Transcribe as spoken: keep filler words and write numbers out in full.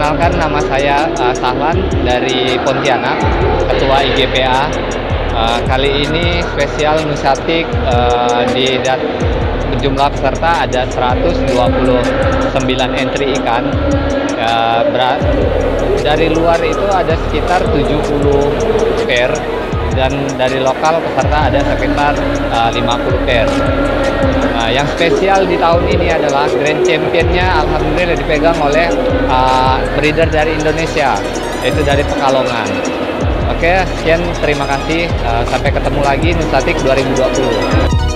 perkenalkan, nama saya uh, Sahlan dari Pontianak, Ketua I G P A. Uh, kali ini spesial Nusatic, uh, di dat jumlah peserta ada seratus dua puluh sembilan entry ikan. Uh, berat, dari luar itu ada sekitar tujuh puluh pair, dan dari lokal peserta ada sekitar uh, lima puluh pair. Nah, yang spesial di tahun ini adalah Grand Championnya alhamdulillah dipegang oleh uh, breeder dari Indonesia, yaitu dari Pekalongan. Oke, sekian, terima kasih. Uh, sampai ketemu lagi Nusatic dua ribu dua puluh.